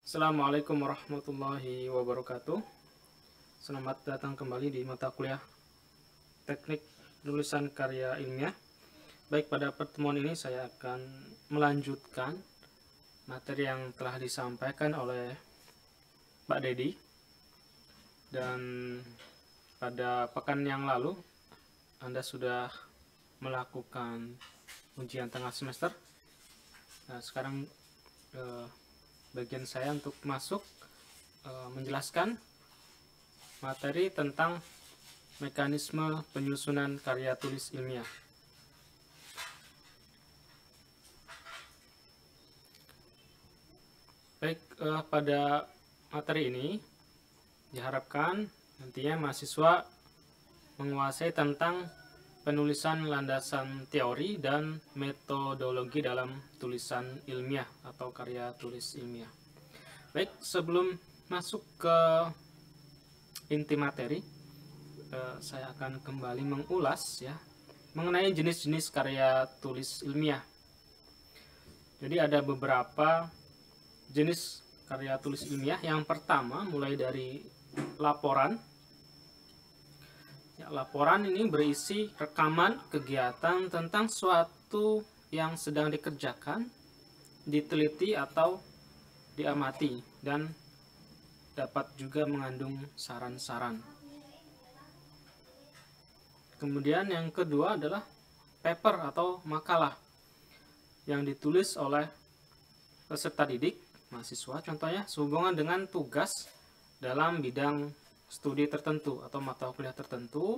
Assalamualaikum warahmatullahi wabarakatuh. Selamat datang kembali di mata kuliah Teknik Penulisan Karya Ilmiah. Baik, pada pertemuan ini saya akan melanjutkan materi yang telah disampaikan oleh Pak Dedi. Dan pada pekan yang lalu Anda sudah melakukan ujian tengah semester. Nah, sekarang bagian saya untuk masuk menjelaskan materi tentang mekanisme penyusunan karya tulis ilmiah. Baik, pada materi ini diharapkan nantinya mahasiswa menguasai tentang penulisan landasan teori dan metodologi dalam tulisan ilmiah atau karya tulis ilmiah. Baik, sebelum masuk ke inti materi, saya akan kembali mengulas ya mengenai jenis-jenis karya tulis ilmiah. Jadi ada beberapa jenis karya tulis ilmiah. Yang pertama mulai dari laporan. Ya, laporan ini berisi rekaman kegiatan tentang suatu yang sedang dikerjakan, diteliti atau diamati, dan dapat juga mengandung saran-saran. Kemudian yang kedua adalah paper atau makalah yang ditulis oleh peserta didik, mahasiswa contohnya, sehubungan dengan tugas dalam bidang studi tertentu atau mata kuliah tertentu.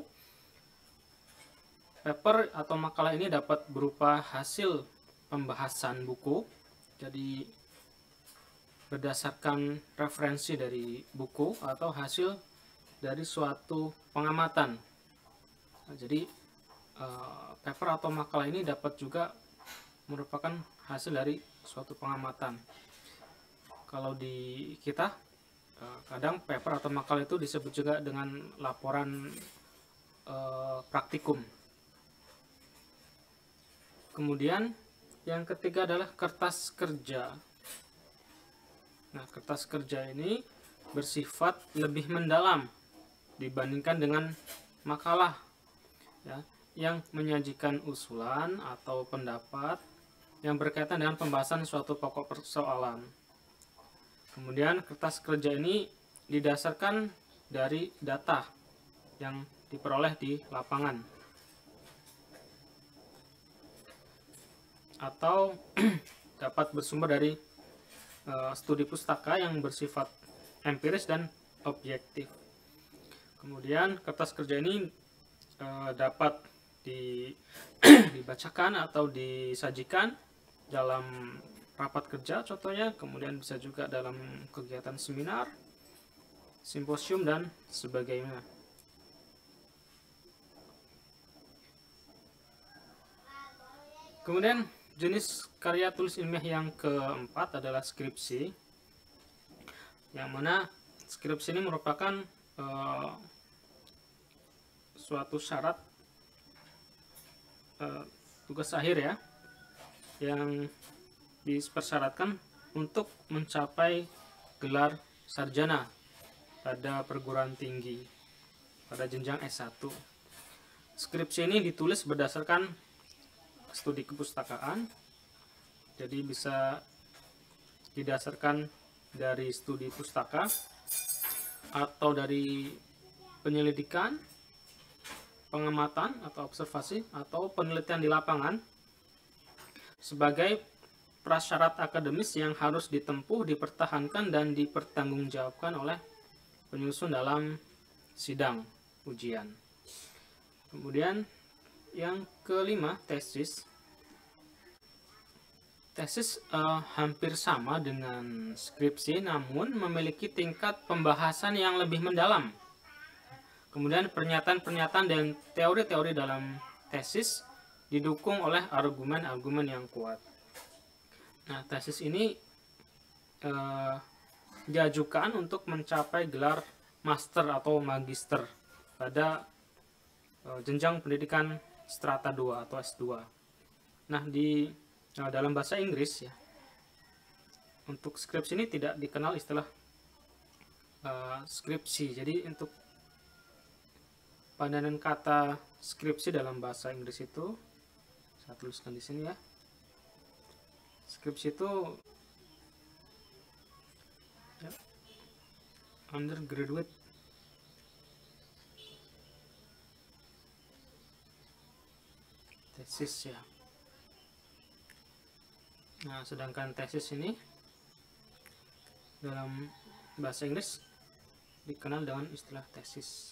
Paper atau makalah ini dapat berupa hasil pembahasan buku, jadi berdasarkan referensi dari buku atau hasil dari suatu pengamatan. Nah, jadi paper atau makalah ini dapat juga merupakan hasil dari suatu pengamatan. Kalau di kita kadang paper atau makalah itu disebut juga dengan laporan praktikum. Kemudian yang ketiga adalah kertas kerja. Nah, kertas kerja ini bersifat lebih mendalam dibandingkan dengan makalah ya, yang menyajikan usulan atau pendapat yang berkaitan dengan pembahasan suatu pokok persoalan. Kemudian kertas kerja ini didasarkan dari data yang diperoleh di lapangan atau dapat bersumber dari studi pustaka yang bersifat empiris dan objektif. Kemudian kertas kerja ini dapat dibacakan atau disajikan dalam rapat kerja contohnya, kemudian bisa juga dalam kegiatan seminar, simposium, dan sebagainya. Kemudian jenis karya tulis ilmiah yang keempat adalah skripsi, yang mana skripsi ini merupakan suatu syarat tugas akhir ya, yang dipersyaratkan untuk mencapai gelar sarjana pada perguruan tinggi pada jenjang S1. Skripsi ini ditulis berdasarkan studi kepustakaan, jadi bisa didasarkan dari studi pustaka atau dari penyelidikan, pengamatan atau observasi atau penelitian di lapangan sebagai prasyarat akademis yang harus ditempuh, dipertahankan, dan dipertanggungjawabkan oleh penyusun dalam sidang ujian. Kemudian yang kelima, tesis. Tesis hampir sama dengan skripsi, namun memiliki tingkat pembahasan yang lebih mendalam. Kemudian pernyataan-pernyataan dan teori-teori dalam tesis didukung oleh argumen-argumen yang kuat. Nah, tesis ini diajukan untuk mencapai gelar master atau magister pada jenjang pendidikan strata 2 atau S2. Nah, dalam bahasa Inggris ya, untuk skripsi ini tidak dikenal istilah skripsi. Jadi untuk padanan kata skripsi dalam bahasa Inggris itu, saya tuliskan di sini ya. Skripsi itu ya, undergraduate tesis ya. Nah, sedangkan tesis ini dalam bahasa Inggris dikenal dengan istilah tesis.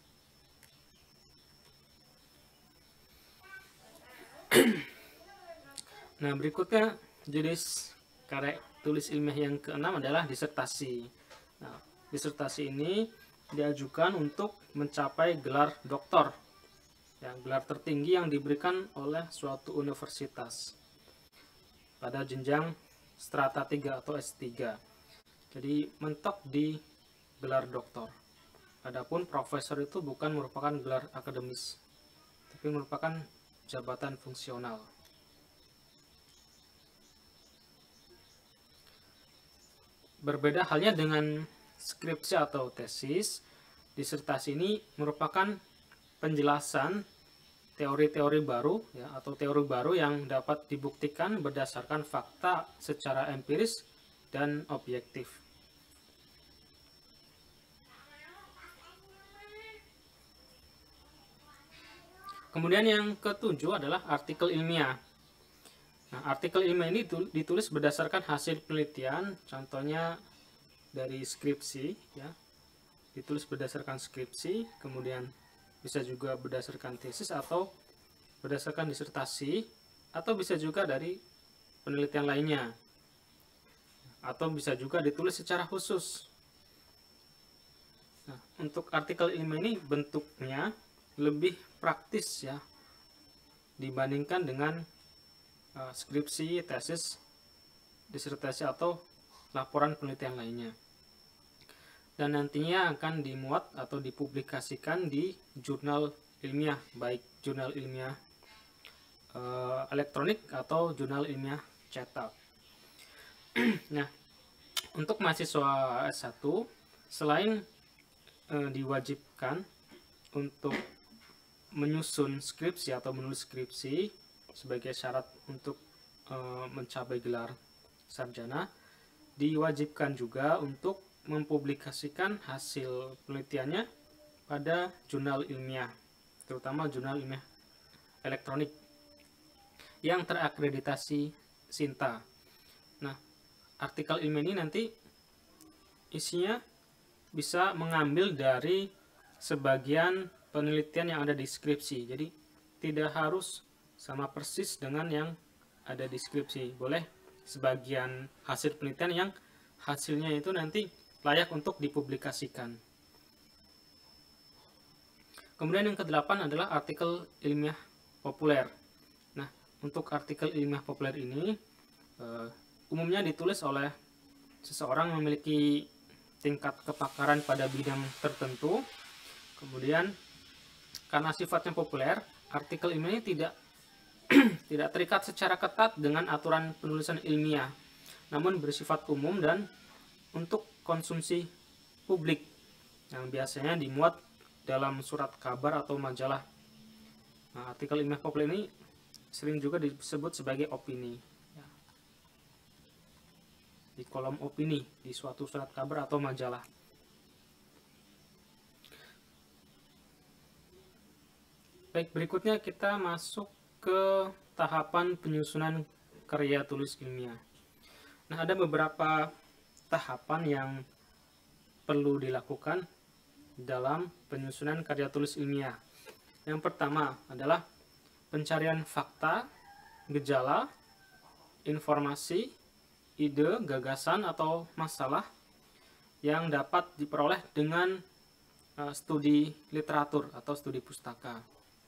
Nah, berikutnya jenis karya tulis ilmiah yang keenam adalah disertasi. Nah, disertasi ini diajukan untuk mencapai gelar doktor, ya, gelar tertinggi yang diberikan oleh suatu universitas pada jenjang strata 3 atau S3. Jadi mentok di gelar doktor. Adapun profesor itu bukan merupakan gelar akademis, tapi merupakan jabatan fungsional. Berbeda halnya dengan skripsi atau tesis, disertasi ini merupakan penjelasan teori-teori baru ya, atau teori baru yang dapat dibuktikan berdasarkan fakta secara empiris dan objektif. Kemudian yang ketujuh adalah artikel ilmiah. Nah, artikel ilmiah ini ditulis berdasarkan hasil penelitian, contohnya dari skripsi ya. Ditulis berdasarkan skripsi, kemudian bisa juga berdasarkan tesis atau berdasarkan disertasi, atau bisa juga dari penelitian lainnya, atau bisa juga ditulis secara khusus. Nah, untuk artikel ilmiah ini bentuknya lebih praktis ya dibandingkan dengan skripsi, tesis, disertasi atau laporan penelitian lainnya. Dan nantinya akan dimuat atau dipublikasikan di jurnal ilmiah, baik jurnal ilmiah elektronik atau jurnal ilmiah cetak. Nah, untuk mahasiswa S1, selain diwajibkan untuk menyusun skripsi atau menulis skripsi sebagai syarat untuk mencapai gelar sarjana, diwajibkan juga untuk mempublikasikan hasil penelitiannya pada jurnal ilmiah, terutama jurnal ilmiah elektronik yang terakreditasi SINTA. Nah, artikel ilmiah ini nanti isinya bisa mengambil dari sebagian penelitian yang ada di skripsi. Jadi tidak harus sama persis dengan yang ada di skripsi. Boleh sebagian hasil penelitian yang hasilnya itu nanti layak untuk dipublikasikan. Kemudian yang ke-8 adalah artikel ilmiah populer. Nah, untuk artikel ilmiah populer ini umumnya ditulis oleh seseorang yang memiliki tingkat kepakaran pada bidang tertentu. Kemudian karena sifatnya populer, artikel ilmiah ini tidak terikat secara ketat dengan aturan penulisan ilmiah, namun bersifat umum dan untuk konsumsi publik yang biasanya dimuat dalam surat kabar atau majalah. Nah, artikel ilmiah populer ini sering juga disebut sebagai opini ya, di kolom opini di suatu surat kabar atau majalah. Baik, berikutnya kita masuk ke tahapan penyusunan karya tulis ilmiah. Nah, ada beberapa tahapan yang perlu dilakukan dalam penyusunan karya tulis ilmiah. Yang pertama adalah pencarian fakta, gejala, informasi, ide, gagasan, atau masalah yang dapat diperoleh dengan studi literatur atau studi pustaka.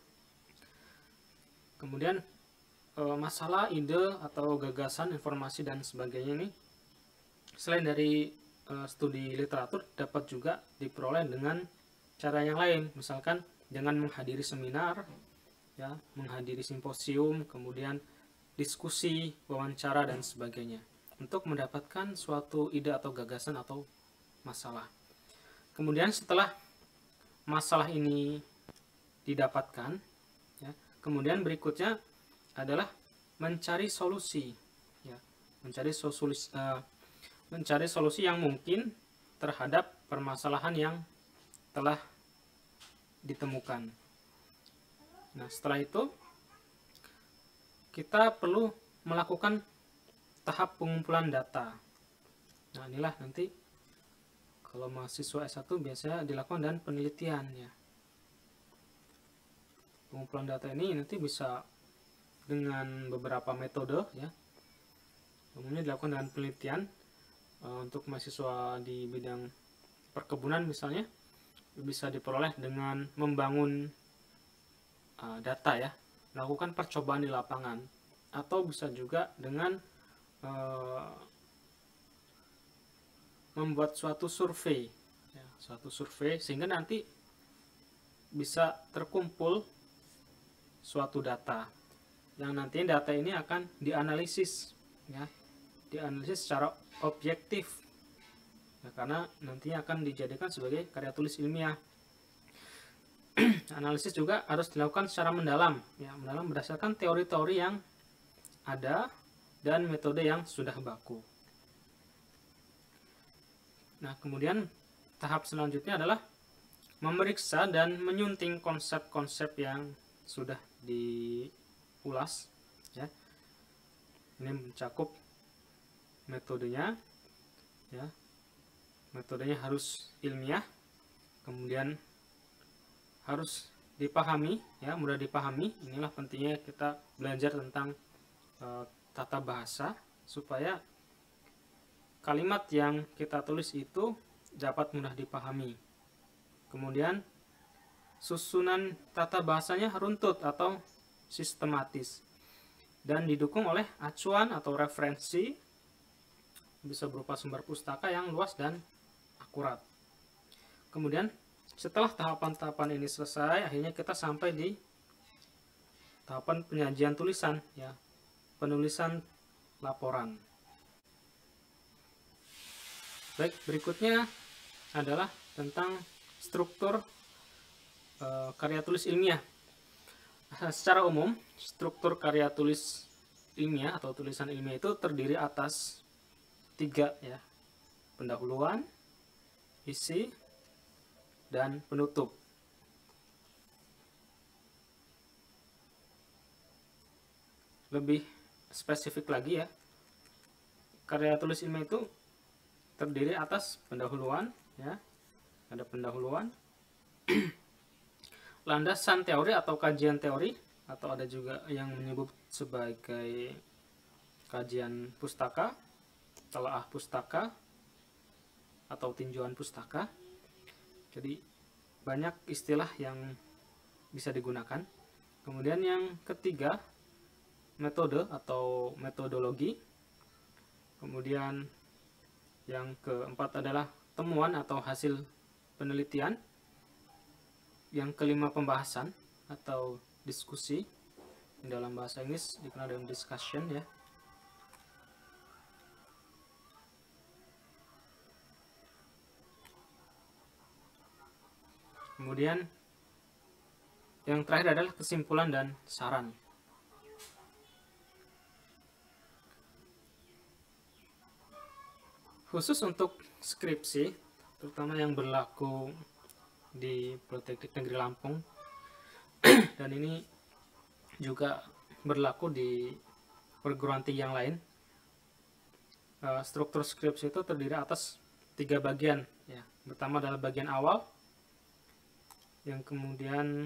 Kemudian masalah, ide, atau gagasan, informasi, dan sebagainya ini selain dari studi literatur dapat juga diperoleh dengan cara yang lain, misalkan dengan menghadiri seminar, ya, menghadiri simposium, kemudian diskusi, wawancara, dan sebagainya. untuk mendapatkan suatu ide atau gagasan atau masalah. Kemudian setelah masalah ini didapatkan, ya, kemudian berikutnya adalah mencari solusi, ya, mencari solusi yang mungkin terhadap permasalahan yang telah ditemukan. Nah, setelah itu kita perlu melakukan tahap pengumpulan data. Nah, inilah nanti kalau mahasiswa S1 biasanya dilakukan dan penelitian, ya. Pengumpulan data ini nanti bisa dengan beberapa metode, ya. Umumnya dilakukan dengan penelitian. Untuk mahasiswa di bidang perkebunan misalnya bisa diperoleh dengan membangun data, ya, melakukan percobaan di lapangan, atau bisa juga dengan membuat suatu survei, ya, sehingga nanti bisa terkumpul suatu data yang nantinya data ini akan dianalisis, ya, dianalisis secara objektif, ya, karena nantinya akan dijadikan sebagai karya tulis ilmiah. Analisis juga harus dilakukan secara mendalam, ya, mendalam berdasarkan teori-teori yang ada dan metode yang sudah baku. Nah, kemudian tahap selanjutnya adalah memeriksa dan menyunting konsep-konsep yang sudah diulas, ya. Ini mencakup metodenya, ya. Metodenya harus ilmiah, kemudian harus dipahami, ya, mudah dipahami. Inilah pentingnya kita belajar tentang tata bahasa supaya kalimat yang kita tulis itu dapat mudah dipahami. Kemudian susunan tata bahasanya runtut atau sistematis dan didukung oleh acuan atau referensi, bisa berupa sumber pustaka yang luas dan akurat. Kemudian setelah tahapan-tahapan ini selesai, akhirnya kita sampai di tahapan penyajian tulisan, ya, penulisan laporan. Baik, berikutnya adalah tentang struktur karya tulis ilmiah. Secara umum, struktur karya tulis ilmiah atau tulisan ilmiah itu terdiri atas 3, ya, pendahuluan, isi, dan penutup. Lebih spesifik lagi, ya, karya tulis ilmiah itu terdiri atas pendahuluan, ya, ada pendahuluan, landasan teori atau kajian teori, atau ada juga yang menyebut sebagai kajian pustaka, telaah pustaka, atau tinjauan pustaka. Jadi banyak istilah yang bisa digunakan. Kemudian yang ketiga, metode atau metodologi. Kemudian yang keempat adalah temuan atau hasil penelitian. Yang kelima, pembahasan atau diskusi. Dalam bahasa Inggris dikenal dengan discussion, ya. Kemudian yang terakhir adalah kesimpulan dan saran. Khusus untuk skripsi, terutama yang berlaku di Politeknik Negeri Lampung, dan ini juga berlaku di perguruan tinggi yang lain, struktur skripsi itu terdiri atas 3 bagian, ya. Pertama adalah bagian awal, yang kemudian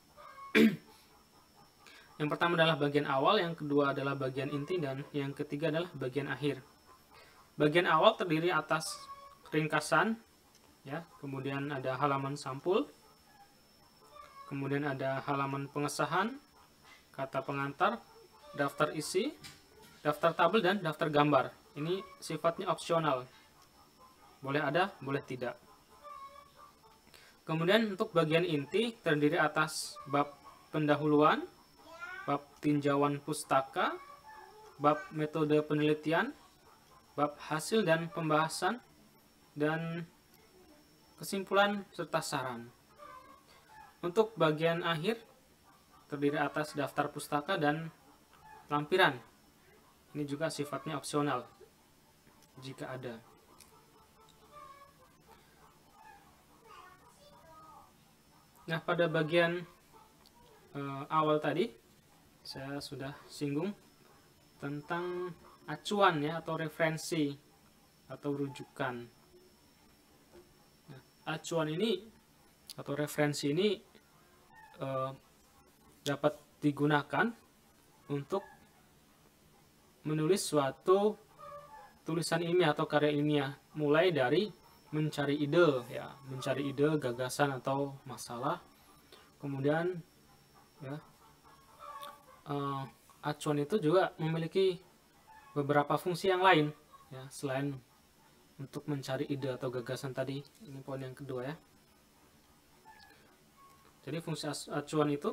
yang pertama adalah bagian awal, yang kedua adalah bagian inti, dan yang ketiga adalah bagian akhir. Bagian awal terdiri atas ringkasan, ya, kemudian ada halaman sampul, kemudian ada halaman pengesahan, kata pengantar, daftar isi, daftar tabel, dan daftar gambar. Ini sifatnya opsional, boleh ada, boleh tidak. Kemudian untuk bagian inti terdiri atas bab pendahuluan, bab tinjauan pustaka, bab metode penelitian, bab hasil dan pembahasan, dan kesimpulan serta saran. Untuk bagian akhir terdiri atas daftar pustaka dan lampiran. Ini juga sifatnya opsional jika ada. Nah, pada bagian awal tadi saya sudah singgung tentang acuan ya, atau referensi atau rujukan. Nah, acuan ini atau referensi ini dapat digunakan untuk menulis suatu tulisan ilmiah atau karya ilmiah, mulai dari mencari ide ya, mencari ide, gagasan atau masalah. Kemudian ya, acuan itu juga memiliki beberapa fungsi yang lain ya, selain untuk mencari ide atau gagasan tadi. Ini poin yang kedua ya. Jadi fungsi acuan itu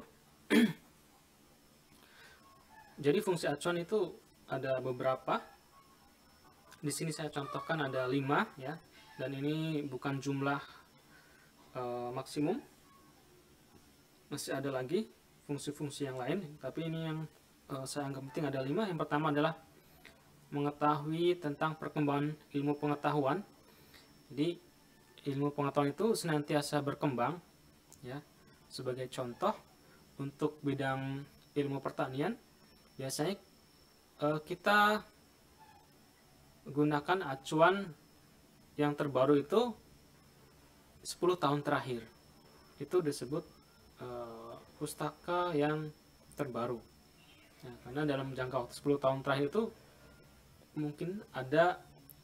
jadi fungsi acuan itu ada beberapa. Di sini saya contohkan ada 5 ya, dan ini bukan jumlah maksimum. Masih ada lagi fungsi-fungsi yang lain, tapi ini yang saya anggap penting ada 5. Yang pertama adalah mengetahui tentang perkembangan ilmu pengetahuan. Jadi ilmu pengetahuan itu senantiasa berkembang ya. Sebagai contoh, untuk bidang ilmu pertanian biasanya kita gunakan acuan yang terbaru itu 10 tahun terakhir. Itu disebut pustaka yang terbaru ya, karena dalam jangka waktu 10 tahun terakhir itu mungkin ada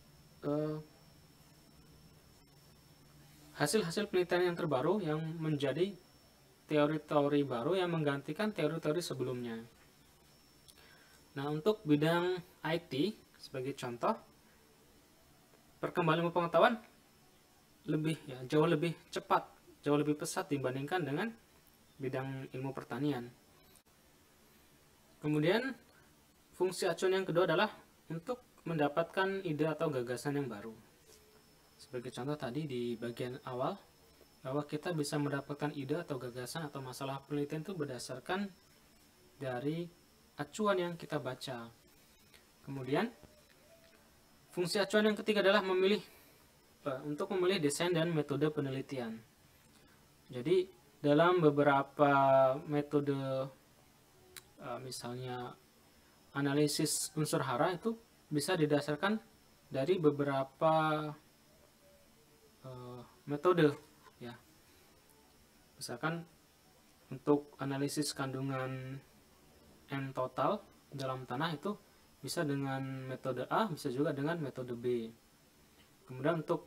hasil-hasil penelitian yang terbaru yang menjadi teori-teori baru yang menggantikan teori-teori sebelumnya. Nah, untuk bidang IT sebagai contoh, perkembangan ilmu pengetahuan jauh lebih cepat, jauh lebih pesat dibandingkan dengan bidang ilmu pertanian. Kemudian fungsi acuan yang kedua adalah untuk mendapatkan ide atau gagasan yang baru. Sebagai contoh tadi di bagian awal, bahwa kita bisa mendapatkan ide atau gagasan atau masalah penelitian itu berdasarkan dari acuan yang kita baca. Kemudian fungsi acuan yang ketiga adalah untuk memilih desain dan metode penelitian. Jadi dalam beberapa metode misalnya analisis unsur hara itu bisa didasarkan dari beberapa metode ya. Misalkan untuk analisis kandungan N total dalam tanah itu bisa dengan metode A, bisa juga dengan metode B. Kemudian untuk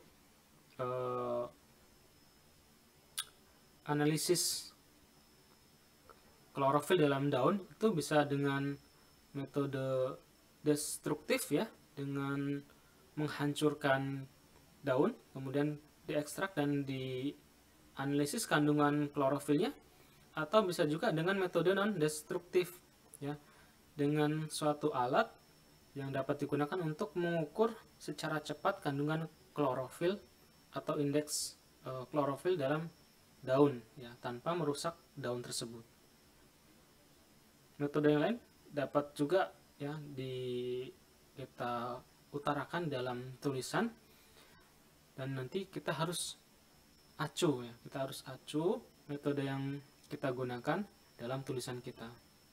analisis klorofil dalam daun itu bisa dengan metode destruktif ya, dengan menghancurkan daun, kemudian diekstrak dan dianalisis kandungan klorofilnya, atau bisa juga dengan metode non destruktif ya, dengan suatu alat yang dapat digunakan untuk mengukur secara cepat kandungan klorofil atau indeks klorofil dalam daun ya, tanpa merusak daun tersebut. Metode yang lain dapat juga ya kita utarakan dalam tulisan, dan nanti kita harus acu ya, kita harus acu metode yang kita gunakan dalam tulisan kita.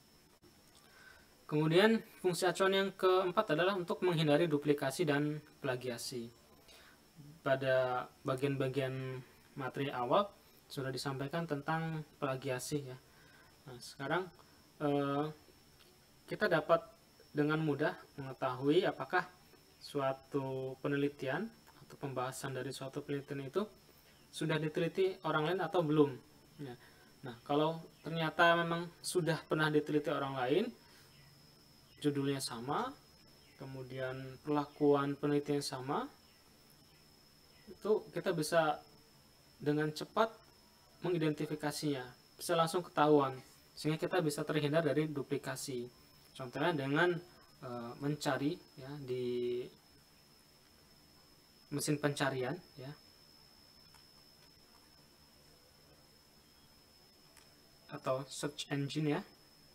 Kemudian fungsi acuan yang keempat adalah untuk menghindari duplikasi dan plagiasi. Pada bagian-bagian materi awal sudah disampaikan tentang plagiasi ya. Nah, sekarang kita dapat dengan mudah mengetahui apakah suatu penelitian atau pembahasan dari suatu penelitian itu sudah diteliti orang lain atau belum ya. Nah, kalau ternyata memang sudah pernah diteliti orang lain, judulnya sama, kemudian perlakuan penelitian sama, itu kita bisa dengan cepat mengidentifikasinya, bisa langsung ketahuan, sehingga kita bisa terhindar dari duplikasi. Contohnya dengan mencari ya di mesin pencarian ya, atau search engine ya.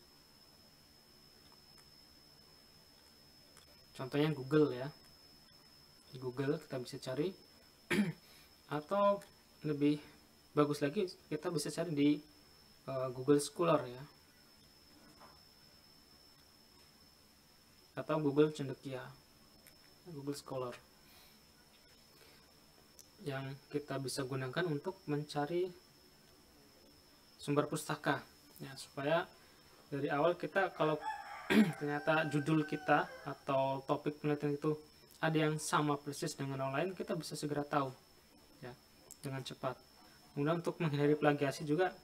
Contohnya Google ya. Di Google kita bisa cari atau lebih bagus lagi kita bisa cari di Google Scholar ya, atau Google Cendekia, Google Scholar, yang kita bisa gunakan untuk mencari sumber pustaka ya, supaya dari awal kita kalau ternyata judul kita atau topik penelitian itu ada yang sama persis dengan orang lain, kita bisa segera tahu ya dengan cepat. Kemudian untuk menghindari plagiasi juga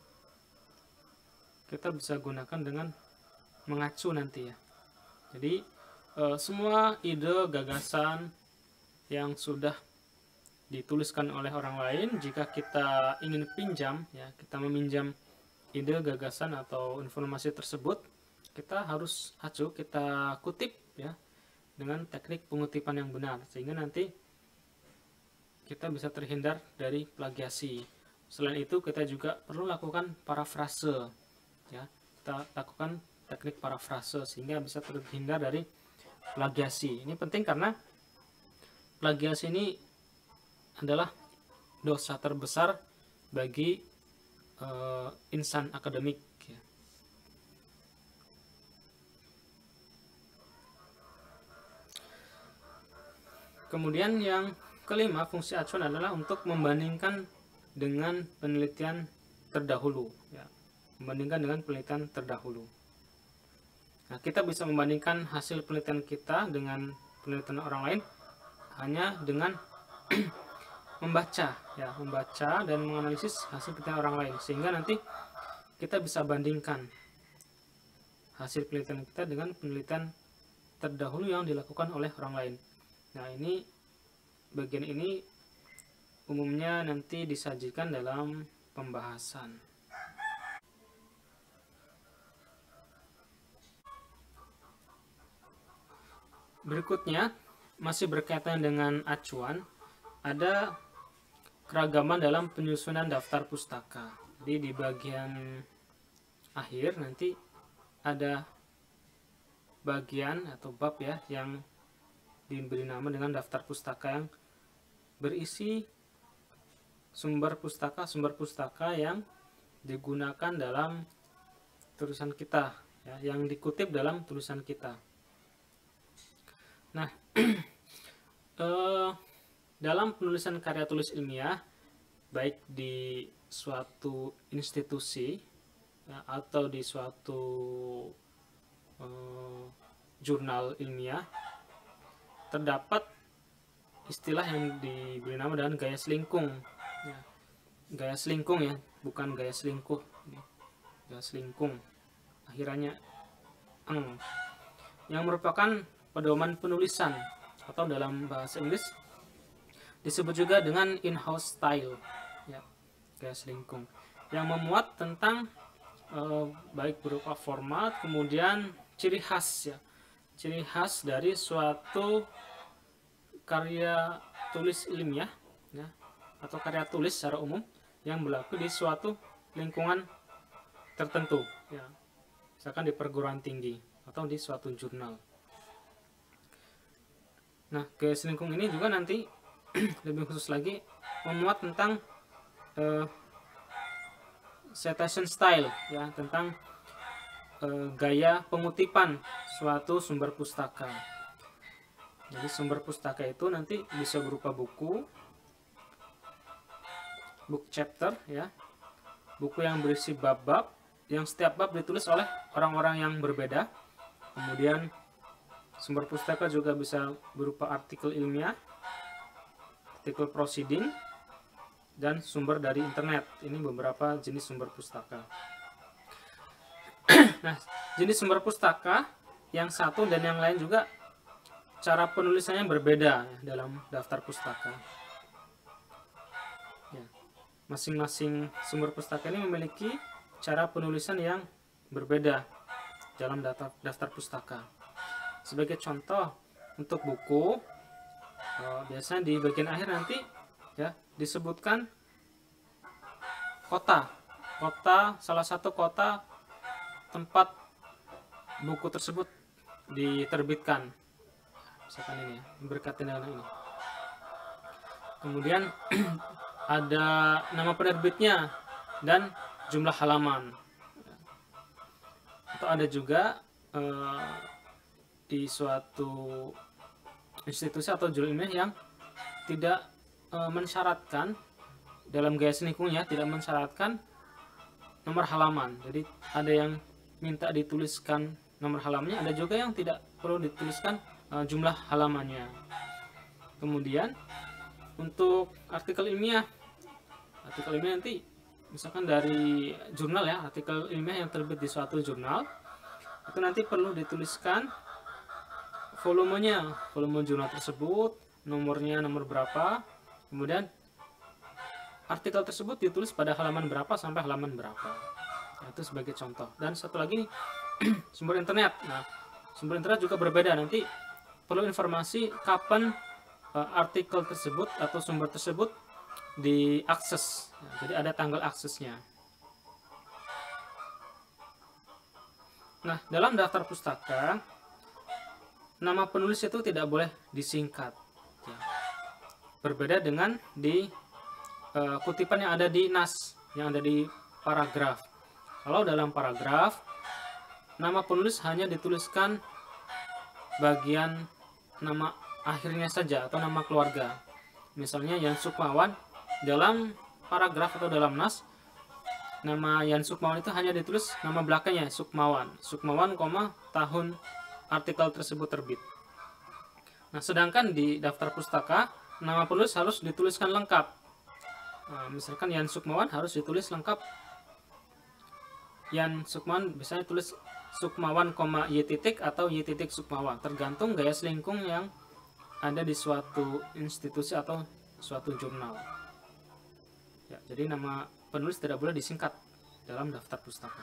kita bisa gunakan dengan mengacu nanti ya. Jadi semua ide gagasan yang sudah dituliskan oleh orang lain, jika kita ingin pinjam ya, kita meminjam ide gagasan atau informasi tersebut, kita harus acu, kita kutip ya dengan teknik pengutipan yang benar, sehingga nanti kita bisa terhindar dari plagiasi. Selain itu kita juga perlu lakukan parafrase ya, kita lakukan teknik parafrase sehingga bisa terhindar dari plagiasi. Ini penting karena plagiasi ini adalah dosa terbesar bagi insan akademik ya. Kemudian yang kelima, fungsi acuan adalah untuk membandingkan dengan penelitian terdahulu ya. Membandingkan dengan penelitian terdahulu. Nah, kita bisa membandingkan hasil penelitian kita dengan penelitian orang lain hanya dengan membaca ya, membaca dan menganalisis hasil penelitian orang lain, sehingga nanti kita bisa bandingkan hasil penelitian kita dengan penelitian terdahulu yang dilakukan oleh orang lain. Nah, ini bagian ini umumnya nanti disajikan dalam pembahasan. Berikutnya, masih berkaitan dengan acuan, ada keragaman dalam penyusunan daftar pustaka. Jadi di bagian akhir nanti ada bagian atau bab ya yang diberi nama dengan daftar pustaka, yang berisi sumber pustaka yang digunakan dalam tulisan kita ya, yang dikutip dalam tulisan kita. Nah, dalam penulisan karya tulis ilmiah, baik di suatu institusi ya, atau di suatu jurnal ilmiah, terdapat istilah yang diberi nama dengan gaya selingkung ya. Gaya selingkung ya, bukan gaya selingkuh. Gaya selingkung akhirannya yang merupakan pedoman penulisan, atau dalam bahasa Inggris disebut juga dengan in-house style ya, gaya selingkung, yang memuat tentang baik berupa format, kemudian ciri khas ya, ciri khas dari suatu karya tulis ilmiah ya, atau karya tulis secara umum yang berlaku di suatu lingkungan tertentu ya, misalkan di perguruan tinggi atau di suatu jurnal. Nah, gaya selingkung ini juga nanti lebih khusus lagi memuat tentang citation style ya, tentang gaya pengutipan suatu sumber pustaka. Jadi sumber pustaka itu nanti bisa berupa buku, book chapter ya, buku yang berisi bab-bab, yang setiap bab ditulis oleh orang-orang yang berbeda. Kemudian sumber pustaka juga bisa berupa artikel ilmiah, artikel proceeding, dan sumber dari internet. Ini beberapa jenis sumber pustaka. Nah, jenis sumber pustaka yang satu dan yang lain juga cara penulisannya berbeda ya, dalam daftar pustaka. Ya, masing-masing sumber pustaka ini memiliki cara penulisan yang berbeda dalam daftar pustaka. Sebagai contoh, untuk buku biasanya di bagian akhir nanti ya disebutkan kota, salah satu kota tempat buku tersebut diterbitkan, misalkan ini ya, berkaitan dengan ini. Kemudian ada nama penerbitnya dan jumlah halaman. Atau ada juga di suatu institusi atau judul ilmiah yang tidak mensyaratkan dalam gaya lingkungnya, tidak mensyaratkan nomor halaman. Jadi ada yang minta dituliskan nomor halamannya, ada juga yang tidak perlu dituliskan jumlah halamannya. Kemudian untuk artikel ilmiah nanti misalkan dari jurnal ya, artikel ilmiah yang terbit di suatu jurnal itu nanti perlu dituliskan volumenya, volume jurnal tersebut, nomornya nomor berapa, kemudian artikel tersebut ditulis pada halaman berapa sampai halaman berapa. Nah, itu sebagai contoh. Dan satu lagi sumber internet. Nah, sumber internet juga berbeda, nanti perlu informasi kapan artikel tersebut atau sumber tersebut diakses. Nah, jadi ada tanggal aksesnya. Nah, dalam daftar pustaka nama penulis itu tidak boleh disingkat ya. Berbeda dengan di kutipan yang ada di nas, yang ada di paragraf. Kalau dalam paragraf nama penulis hanya dituliskan bagian nama akhirnya saja atau nama keluarga. Misalnya Yan Sukmawan, dalam paragraf atau dalam nas nama Yan Sukmawan itu hanya ditulis nama belakangnya Sukmawan, tahun artikel tersebut terbit. Nah, sedangkan di daftar pustaka nama penulis harus dituliskan lengkap. Nah, misalkan Yan Sukmawan harus ditulis lengkap. Yan Sukmawan biasanya tulis Sukmawan, Y titik atau Y titik Sukmawan, tergantung gaya selingkung yang ada di suatu institusi atau suatu jurnal. Ya, jadi nama penulis tidak boleh disingkat dalam daftar pustaka.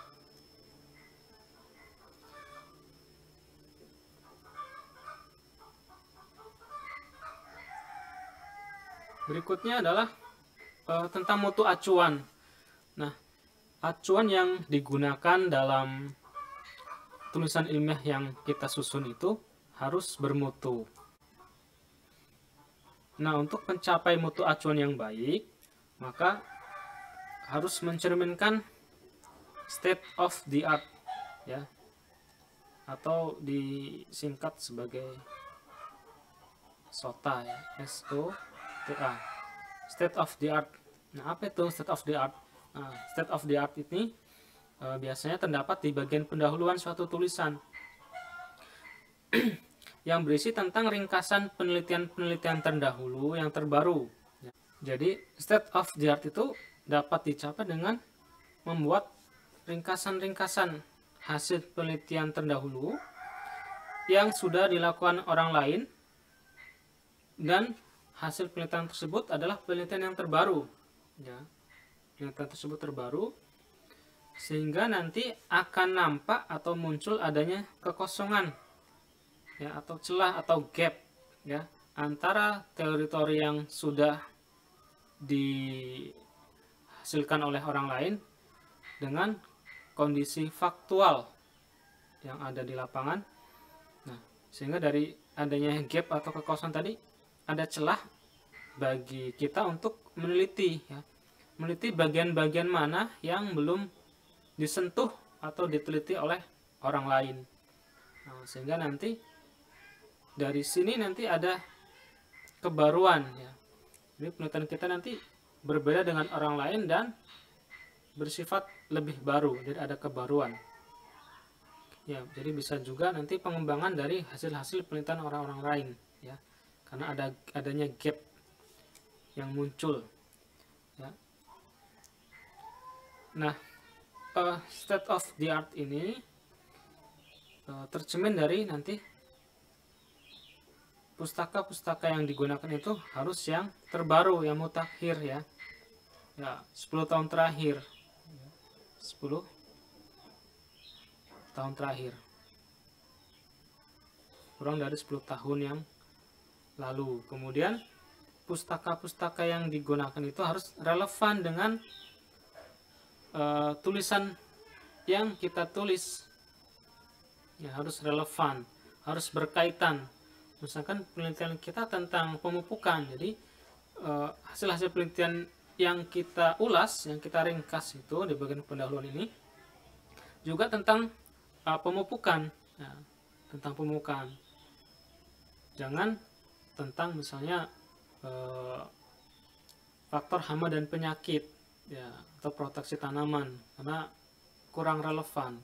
Berikutnya adalah tentang mutu acuan. Nah, acuan yang digunakan dalam tulisan ilmiah yang kita susun itu harus bermutu. Nah, untuk mencapai mutu acuan yang baik, maka harus mencerminkan state of the art ya, atau disingkat sebagai SOTA ya, SOTA, state of the art. Nah, apa itu state of the art? Nah, state of the art ini biasanya terdapat di bagian pendahuluan suatu tulisan yang berisi tentang ringkasan penelitian-penelitian terdahulu yang terbaru. Jadi state of the art itu dapat dicapai dengan membuat ringkasan-ringkasan hasil penelitian terdahulu yang sudah dilakukan orang lain, dan hasil penelitian tersebut adalah penelitian yang terbaru ya. Penelitian tersebut terbaru sehingga nanti akan nampak atau muncul adanya kekosongan ya, atau celah atau gap ya, antara teori-teori yang sudah dihasilkan oleh orang lain dengan kondisi faktual yang ada di lapangan. Nah, sehingga dari adanya gap atau kekosongan tadi ada celah bagi kita untuk meneliti ya, meneliti bagian-bagian mana yang belum disentuh atau diteliti oleh orang lain. Nah, sehingga nanti dari sini nanti ada kebaruan ya. Jadi penelitian kita nanti berbeda dengan orang lain dan bersifat lebih baru, jadi ada kebaruan. Ya, jadi bisa juga nanti pengembangan dari hasil-hasil penelitian orang-orang lain ya. Karena adanya gap yang muncul ya. Nah, state of the art ini tercermin dari nanti pustaka-pustaka yang digunakan itu harus yang terbaru, yang mutakhir ya. Ya, 10 tahun terakhir. 10 tahun terakhir. Kurang dari 10 tahun yang lalu. Kemudian pustaka-pustaka yang digunakan itu harus relevan dengan tulisan yang kita tulis. Ya, harus relevan, harus berkaitan. Misalkan penelitian kita tentang pemupukan, jadi hasil-hasil penelitian yang kita ulas, yang kita ringkas itu di bagian pendahuluan ini juga tentang pemupukan, ya, tentang pemupukan. Jangan tentang misalnya faktor hama dan penyakit, ya, atau proteksi tanaman, karena kurang relevan.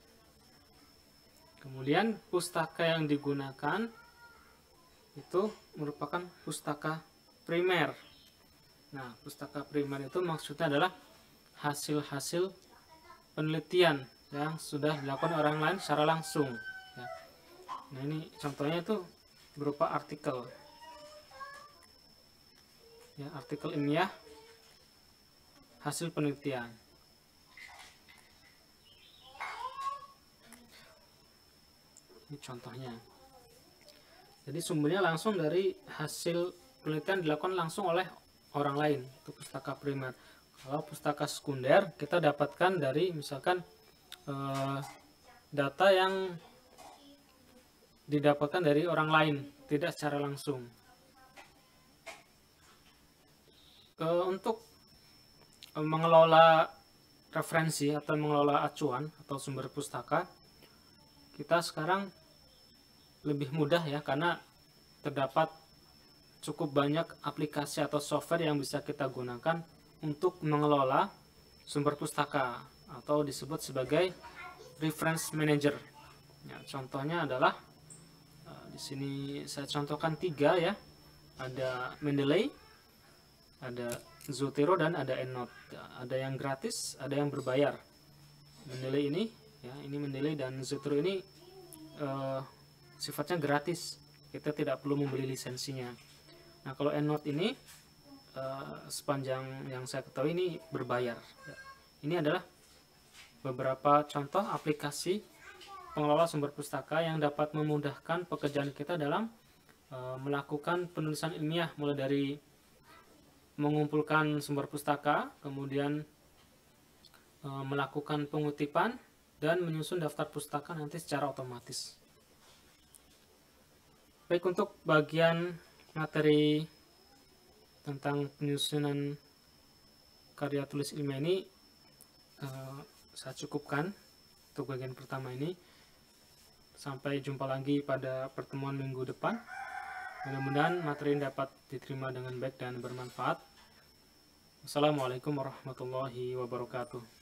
Kemudian pustaka yang digunakan itu merupakan pustaka primer. Nah, pustaka primer itu maksudnya adalah hasil-hasil penelitian yang sudah dilakukan orang lain secara langsung. Ya. Nah, ini contohnya itu berupa artikel. Ya, artikel ilmiah hasil penelitian. Ini contohnya. Jadi sumbernya langsung dari hasil penelitian dilakukan langsung oleh orang lain, itu pustaka primer. Kalau pustaka sekunder kita dapatkan dari misalkan data yang didapatkan dari orang lain, tidak secara langsung. Untuk mengelola referensi atau mengelola acuan atau sumber pustaka, kita sekarang lebih mudah ya, karena terdapat cukup banyak aplikasi atau software yang bisa kita gunakan untuk mengelola sumber pustaka atau disebut sebagai reference manager. Ya, contohnya adalah di sini saya contohkan 3 ya. Ada Mendeley, ada Zotero, dan ada EndNote. Ada yang gratis, ada yang berbayar. Mendeley ini ya, ini Mendeley dan Zotero ini sifatnya gratis, kita tidak perlu membeli lisensinya. Nah, kalau EndNote ini sepanjang yang saya ketahui ini berbayar. Ini adalah beberapa contoh aplikasi pengelola sumber pustaka yang dapat memudahkan pekerjaan kita dalam melakukan penulisan ilmiah, mulai dari mengumpulkan sumber pustaka, kemudian melakukan pengutipan, dan menyusun daftar pustaka nanti secara otomatis. Baik, untuk bagian materi tentang penyusunan karya tulis ilmiah ini saya cukupkan untuk bagian pertama ini. Sampai jumpa lagi pada pertemuan minggu depan. Mudah-mudahan materi ini dapat diterima dengan baik dan bermanfaat. Wassalamualaikum warahmatullahi wabarakatuh.